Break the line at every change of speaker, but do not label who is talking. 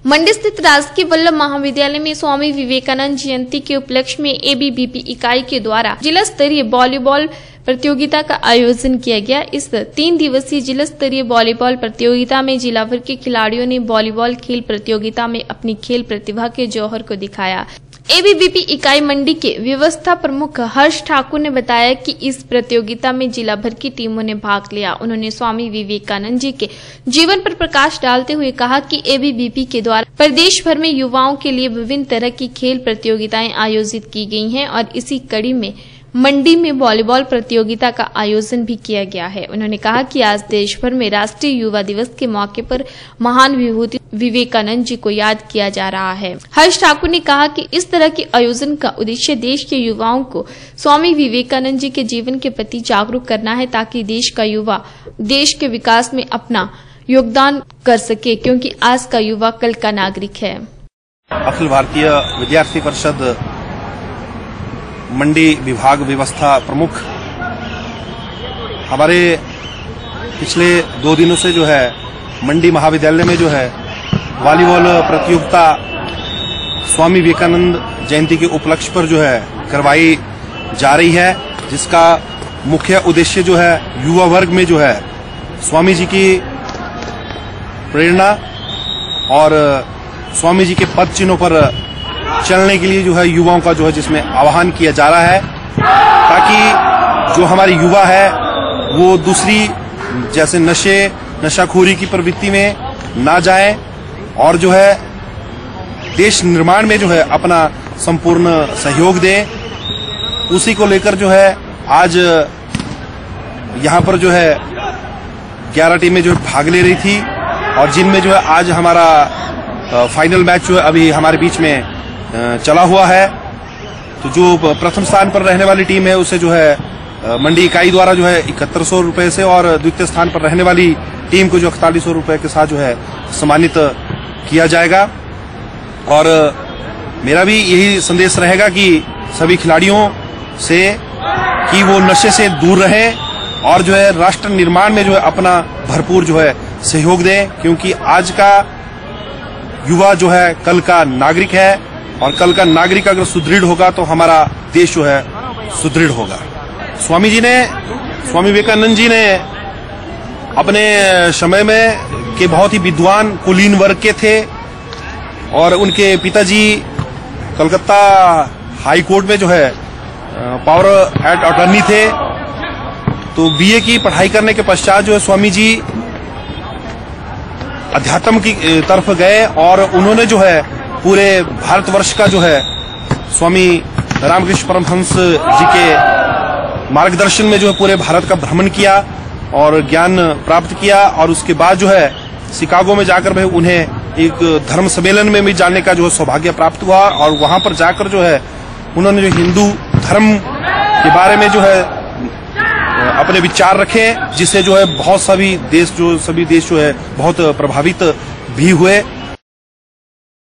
मंडी स्थित राजकीय वल्लभ महाविद्यालय में स्वामी विवेकानंद जयंती के उपलक्ष्य में एबीवीपी इकाई के द्वारा जिला स्तरीय वॉलीबॉल प्रतियोगिता का आयोजन किया गया। इस 3 दिवसीय जिला स्तरीय वॉलीबॉल प्रतियोगिता में जिला भर के खिलाड़ियों ने वॉलीबॉल खेल प्रतियोगिता में अपनी खेल प्रतिभा के जौहर को दिखाया। एबीवीपी इकाई मंडी के व्यवस्था प्रमुख हर्ष ठाकुर ने बताया कि इस प्रतियोगिता में जिला भर की टीमों ने भाग लिया। उन्होंने स्वामी विवेकानंद जी के जीवन पर प्रकाश डालते हुए कहा कि एबीवीपी के द्वारा प्रदेश भर में युवाओं के लिए विभिन्न तरह की खेल प्रतियोगिताएं आयोजित की गई हैं और इसी कड़ी में मंडी में वॉलीबॉल प्रतियोगिता का आयोजन भी किया गया है। उन्होंने कहा कि आज देश भर में राष्ट्रीय युवा दिवस के मौके पर महान विभूति विवेकानंद जी को याद किया जा रहा है। हर्ष ठाकुर ने कहा कि इस तरह के आयोजन का उद्देश्य देश के युवाओं को स्वामी विवेकानंद जी के जीवन के प्रति जागरूक करना है, ताकि देश का युवा देश के विकास में अपना योगदान कर सके, क्योंकि आज का युवा कल का नागरिक है।
अखिल भारतीय विद्यार्थी परिषद मंडी विभाग व्यवस्था प्रमुख हमारे पिछले 2 दिनों से जो है मंडी महाविद्यालय में जो है वॉलीबॉल प्रतियोगिता स्वामी विवेकानंद जयंती के उपलक्ष्य पर जो है करवाई जा रही है, जिसका मुख्य उद्देश्य जो है युवा वर्ग में जो है स्वामी जी की प्रेरणा और स्वामी जी के पद चिन्हों पर चलने के लिए जो है युवाओं का जो है जिसमें आह्वान किया जा रहा है, ताकि जो हमारे युवा है वो दूसरी जैसे नशाखोरी की प्रवृत्ति में ना जाए और जो है देश निर्माण में जो है अपना संपूर्ण सहयोग दें। उसी को लेकर जो है आज यहाँ पर जो है 11 टीमें जो है भाग ले रही थी और जिनमें जो है आज हमारा फाइनल मैच जो है अभी हमारे बीच में चला हुआ है। तो जो प्रथम स्थान पर रहने वाली टीम है उसे जो है मंडी इकाई द्वारा जो है 7100 रुपए से और द्वितीय स्थान पर रहने वाली टीम को जो 4100 रुपए के साथ जो है सम्मानित किया जाएगा। और मेरा भी यही संदेश रहेगा कि सभी खिलाड़ियों से कि वो नशे से दूर रहें और जो है राष्ट्र निर्माण में जो है अपना भरपूर जो है सहयोग दें, क्योंकि आज का युवा जो है कल का नागरिक है और कल का नागरिक अगर सुदृढ़ होगा तो हमारा देश जो है सुदृढ़ होगा। स्वामी विवेकानंद जी ने अपने समय में के बहुत ही विद्वान कुलीन वर्ग के थे और उनके पिताजी कलकत्ता हाई कोर्ट में जो है पावर एट अटॉर्नी थे। तो बीए की पढ़ाई करने के पश्चात जो है स्वामी जी अध्यात्म की तरफ गए और उन्होंने जो है पूरे भारतवर्ष का जो है स्वामी रामकृष्ण परमहंस जी के मार्गदर्शन में जो है पूरे भारत का भ्रमण किया और ज्ञान प्राप्त किया। और उसके बाद जो है शिकागो में जाकर भी उन्हें एक धर्म सम्मेलन में भी जाने का जो है सौभाग्य प्राप्त हुआ और वहां पर जाकर जो है उन्होंने जो हिंदू धर्म के बारे में जो है अपने विचार रखे, जिससे जो है सभी देश जो है बहुत प्रभावित भी हुए।